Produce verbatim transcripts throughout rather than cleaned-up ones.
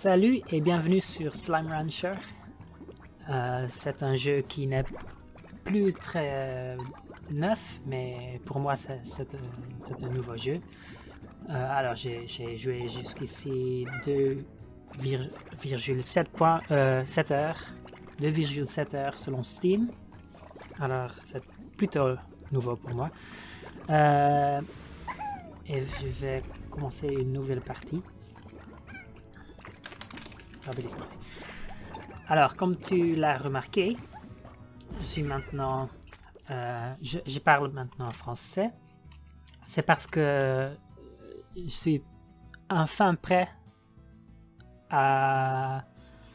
Salut et bienvenue sur Slime Rancher. Euh, c'est un jeu qui n'est plus très euh, neuf, mais pour moi c'est un, un nouveau jeu. Euh, alors j'ai joué jusqu'ici deux virgule sept heures, deux virgule sept heures selon Steam. Alors c'est plutôt nouveau pour moi. Euh, et je vais commencer une nouvelle partie. Alors, comme tu l'as remarqué, je suis maintenant, euh, je, je parle maintenant français. C'est parce que je suis enfin prêt à,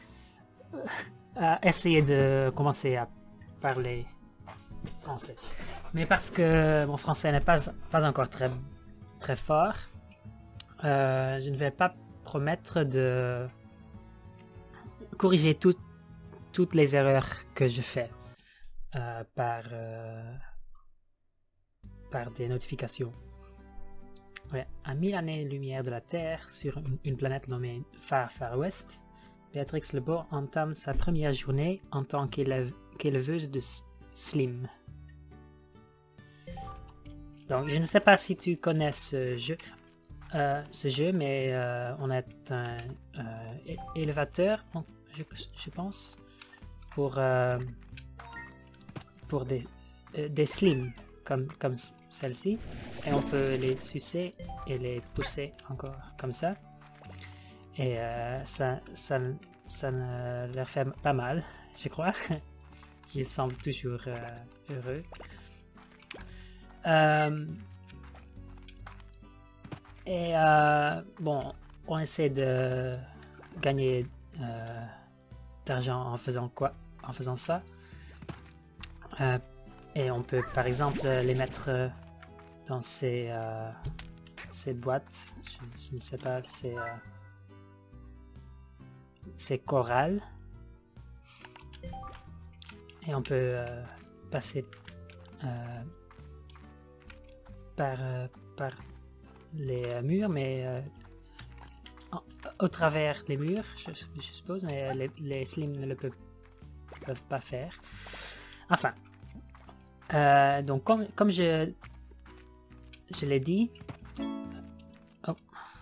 à essayer de commencer à parler français. Mais parce que mon français n'est pas, pas encore très, très fort, euh, je ne vais pas promettre de corriger tout, toutes les erreurs que je fais euh, par, euh, par des notifications. Ouais. À mille années-lumière de la Terre, sur une, une planète nommée Far Far West, Béatrix Lebeau entame sa première journée en tant qu'élève, qu'éleveuse de Slim. Donc, je ne sais pas si tu connais ce jeu, euh, ce jeu mais euh, on est un euh, élévateur. On, Je, je pense, pour, euh, pour des, euh, des slims comme, comme celle-ci. Et on peut les sucer et les pousser encore comme ça. Et euh, ça, ça, ça ne leur fait pas mal, je crois. Ils semblent toujours euh, heureux. Euh, et euh, bon, on essaie de gagner euh, d'argent en faisant quoi en faisant ça euh, et on peut par exemple les mettre euh, dans ces euh, ces boîtes, je, je ne sais pas, c'est euh, c'est corral, et on peut euh, passer euh, par euh, par les euh, murs, mais euh, au travers les murs, je, je suppose, mais les, les slims ne le peuvent, peuvent pas faire. Enfin, euh, donc comme, comme je, je l'ai dit, oh,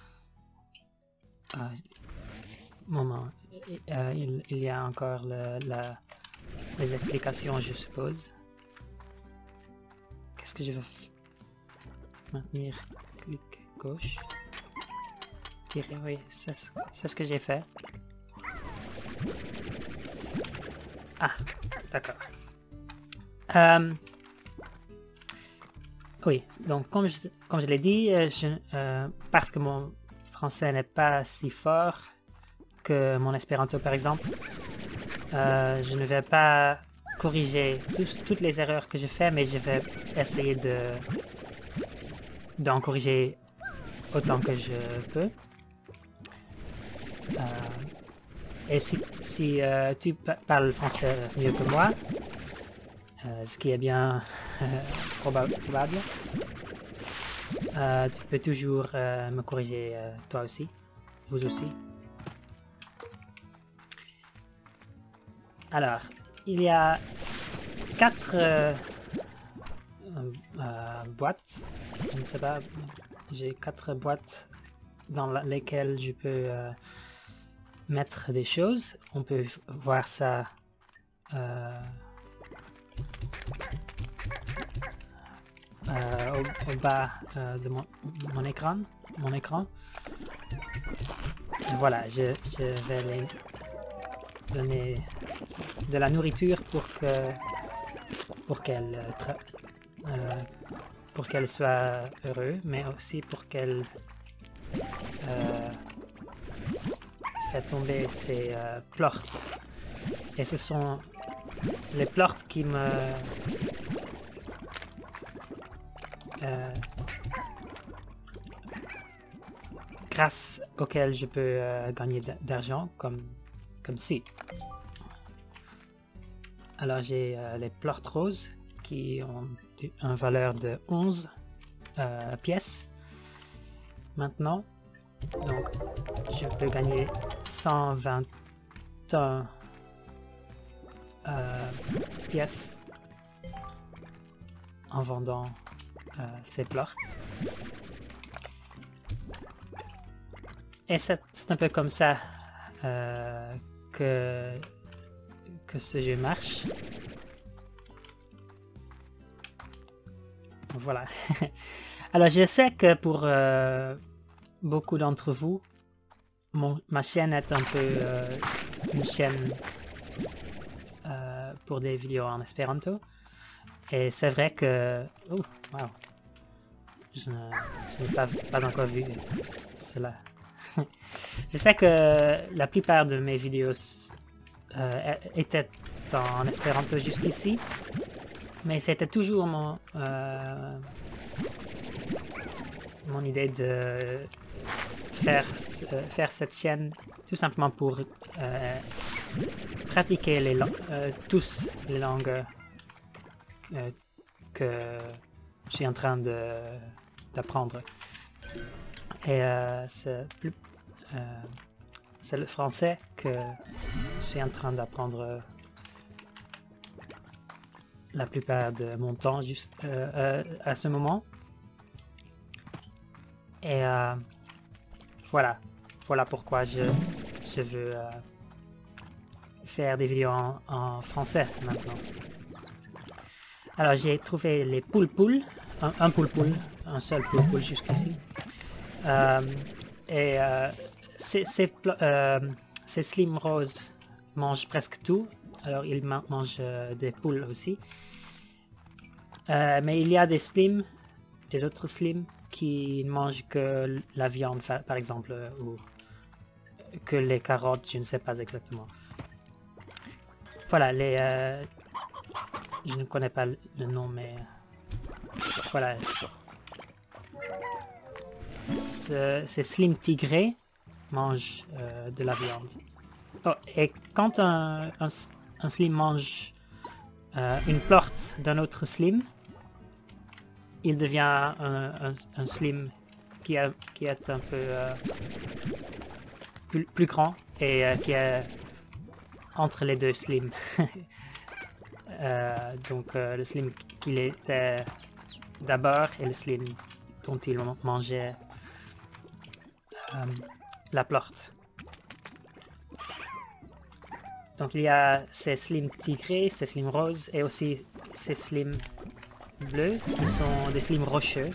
ah, moment, euh, il, il y a encore le, la, les explications, je suppose. Qu'est-ce que je vais faire? Maintenir, clic gauche. Tirer, oui, c'est ce que j'ai fait. Ah, d'accord. Euh, oui, donc comme je, comme je l'ai dit, je, euh, parce que mon français n'est pas si fort que mon espéranto par exemple, euh, je ne vais pas corriger tous, toutes les erreurs que je fais, mais je vais essayer de d'en corriger autant que je peux. Euh, et si, si euh, tu parles français mieux que moi, euh, ce qui est bien euh, proba probable, euh, tu peux toujours euh, me corriger euh, toi aussi, vous aussi. Alors, il y a quatre euh, euh, boîtes, je ne sais pas, j'ai quatre boîtes dans lesquelles je peux euh, mettre des choses. On peut voir ça euh, euh, au, au bas euh, de, mon, de mon écran. Mon écran. Et voilà, je, je vais les donner de la nourriture pour que pour qu'elle euh, pour qu'elle soit heureuse, mais aussi pour qu'elle euh, fait tomber ces euh, plortes. Et ce sont les plortes qui me euh, grâce auxquelles je peux euh, gagner d'argent, comme comme ci. Alors j'ai euh, les plortes roses qui ont une valeur de onze euh, pièces maintenant. Donc je peux gagner cent vingt et un euh, pièces en vendant euh, ces plorts. Et c'est un peu comme ça euh, que, que ce jeu marche. Voilà. Alors je sais que pour euh, beaucoup d'entre vous, mon, ma chaîne est un peu euh, une chaîne euh, pour des vidéos en espéranto. Et c'est vrai que... Oh, wow. Je n'ai pas, pas encore vu cela. Je sais que la plupart de mes vidéos euh, étaient en espéranto jusqu'ici. Mais c'était toujours mon, euh, mon idée de faire, euh, faire cette chaîne tout simplement pour euh, pratiquer les euh, tous les langues euh, que je suis en train d'apprendre. Et euh, c'est euh, le français que je suis en train d'apprendre la plupart de mon temps juste euh, euh, à ce moment. Et euh, voilà, voilà pourquoi je, je veux euh, faire des vidéos en, en français maintenant. Alors j'ai trouvé les poules poules, un, un poule poule, un seul poule poule jusqu'ici. Euh, et euh, ces, ces, euh, ces slim roses mangent presque tout. Alors ils ma mangent euh, des poules aussi. Euh, mais il y a des slims, des autres slims qui ne mangent que la viande par exemple, euh, ou que les carottes, je ne sais pas exactement. Voilà, les... Euh, je ne connais pas le nom, mais... Voilà. Ce, ces slim tigrés mangent euh, de la viande. Oh, et quand un, un, un slim mange euh, une plorte d'un autre slim, il devient un, un, un slim qui, a, qui est un peu euh, plus, plus grand et euh, qui est entre les deux slims. euh, donc euh, le slim qu'il était d'abord et le slim dont il mangeait euh, la plorte. Donc il y a ces slims tigrés, ces slims roses et aussi ces slims bleus qui sont des slims rocheux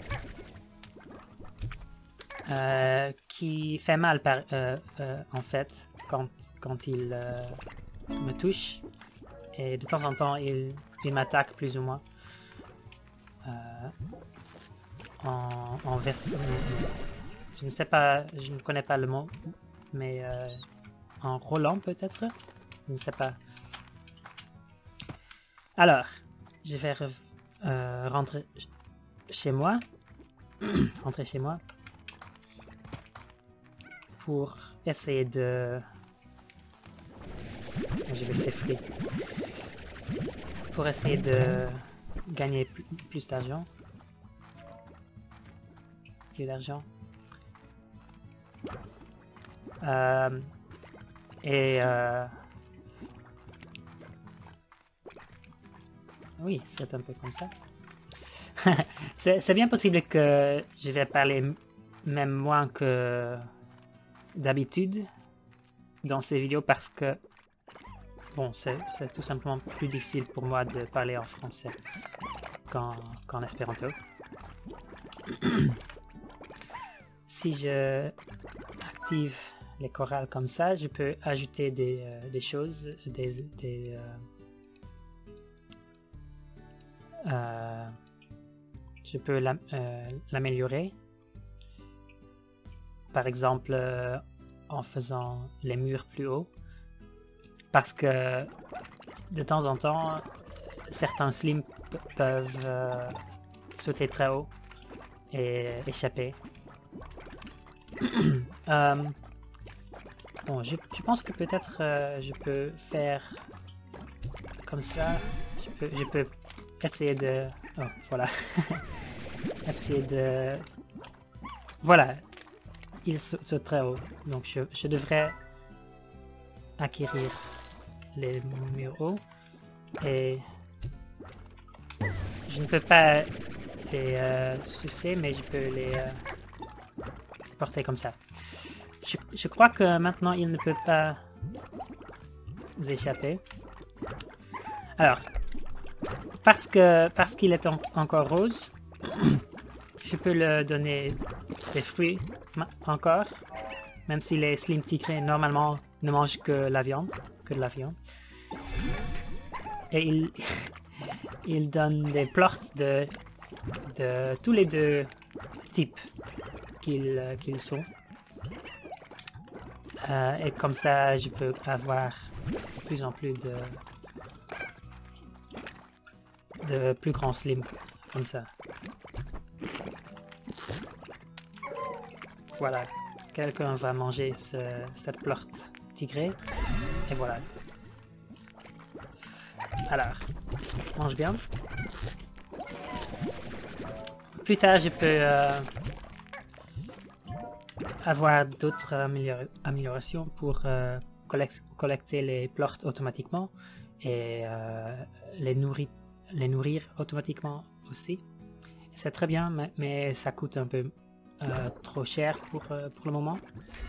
euh, qui fait mal par, euh, euh, en fait quand, quand il euh, me touche et de temps en temps il, il m'attaque plus ou moins euh, en, en version, je ne sais pas, je ne connais pas le mot, mais euh, en roulant peut-être, je ne sais pas. Alors je vais euh, rentrer chez moi rentrer chez moi pour essayer de... Je vais s'effrayer. Pour essayer de gagner plus, plus d'argent. Plus d'argent. Euh, et... Euh, oui, c'est un peu comme ça. C'est bien possible que je vais parler même moins que d'habitude dans ces vidéos parce que bon, c'est tout simplement plus difficile pour moi de parler en français qu'en qu'en espéranto. Si je active les chorales comme ça, je peux ajouter des, euh, des choses, des, des euh, euh, je peux l'améliorer. Par exemple, euh, en faisant les murs plus hauts. Parce que de temps en temps, certains slims peuvent euh, sauter très haut et échapper. euh, bon, je, je pense que peut-être euh, je peux faire comme ça. Je peux, je peux essayer de... Oh, voilà. essayer de... Voilà. Il saute très haut. Donc je, je devrais acquérir les numéros et je ne peux pas les euh, sucer, mais je peux les euh, porter comme ça. Je, je crois que maintenant il ne peut pas échapper. Alors, parce que parce qu'il est en, encore rose, je peux le donner des fruits encore, même si les Slim Tigrés normalement ne mangent que la viande, que de la viande. Et il, il donne des plorts de, de tous les deux types qu'ils qu'ils sont. Euh, et comme ça, je peux avoir de plus en plus de, de plus grands Slim, comme ça. Voilà, quelqu'un va manger ce, cette plorte tigrée, et voilà. Alors, mange bien. Plus tard, je peux euh, avoir d'autres amélior améliorations pour euh, collect collecter les plortes automatiquement et euh, les, nourrir, les nourrir automatiquement aussi. C'est très bien, mais, mais ça coûte un peu euh, trop cher pour, euh, pour le moment.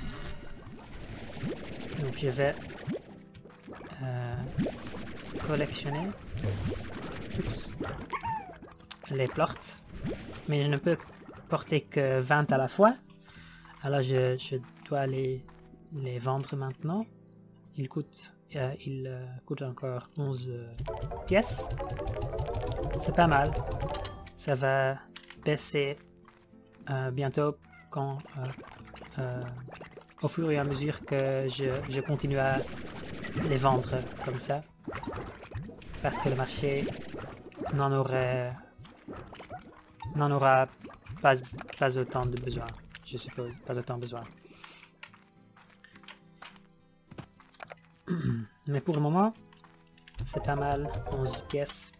Donc je vais euh, collectionner Oups. les plortes, mais je ne peux porter que vingt à la fois. Alors je, je dois les, les vendre maintenant. Ils coûtent, euh, ils, euh, coûtent encore onze euh, pièces. C'est pas mal. Ça va baisser euh, bientôt quand, euh, euh, au fur et à mesure que je, je continue à les vendre comme ça. Parce que le marché n'en aurait n'en aura pas, pas autant de besoin. Je suppose, pas autant besoin. Mais pour le moment, c'est pas mal, onze pièces.